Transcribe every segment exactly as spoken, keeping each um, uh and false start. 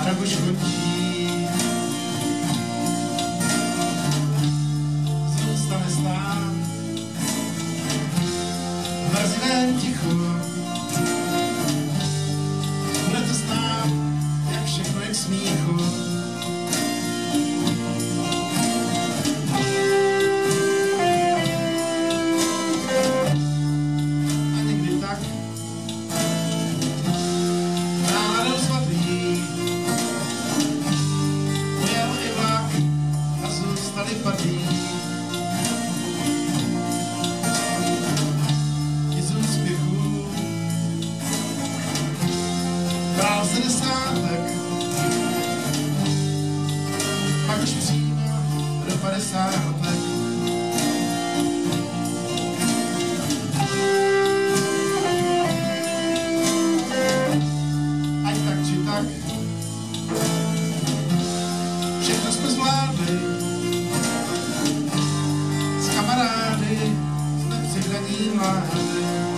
rok už končí. Zůstane stát v mrzivém tichu. Bude to znát, jak všechno je k smíchu. Pak už přímo do padesátek. Ať tak či tak, všechno jsme zvládli. S kamarády jsme při hraní mlády.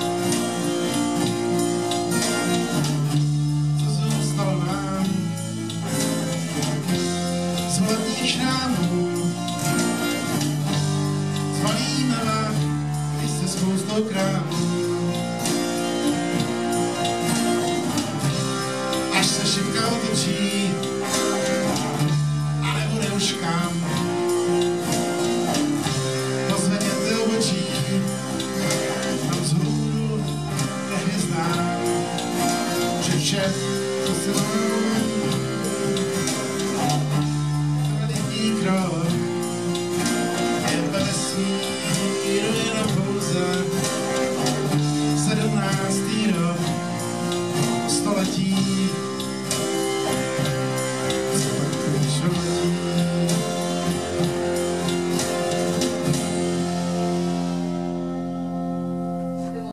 Šrámů zvalíme vám, když se spoustou krámů. Až se šipka otočí a nebude už kam, pozvedněte obočí, tam vzhůru ke hvězdám, že vše, co se vám krok je ve vesmíru jenom pouze sedmnáctý rok století.